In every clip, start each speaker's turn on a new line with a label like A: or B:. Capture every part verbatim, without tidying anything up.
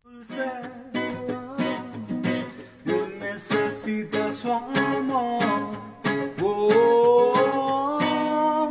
A: Dulce, yo necesito su amor. Oh, oh, oh.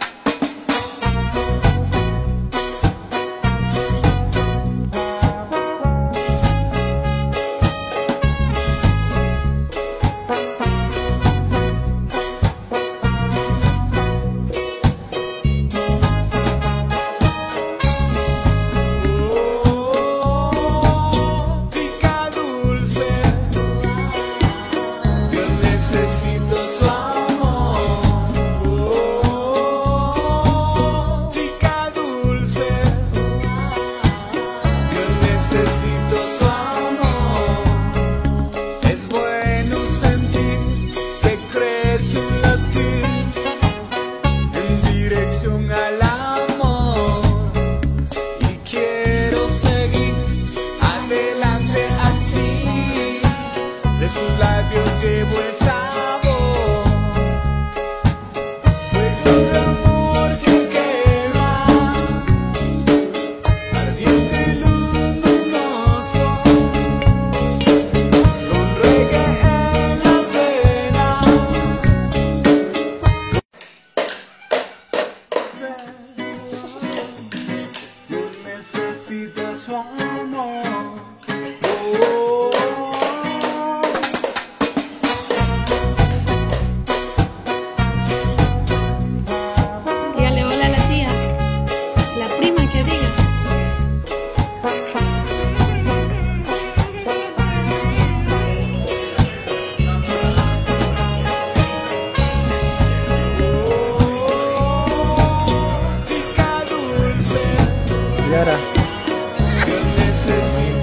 A: Al amor y quiero seguir adelante así, de sus labios llevo el sabor, fuego de amor que quema, ardiente luz luminoso, con reggae en las venas. Yo necesito su amor. Oh, oh, oh.
B: Dígale hola a la tía, la prima que diga.
A: Chica dulce,
C: Y ahora
A: yo necesito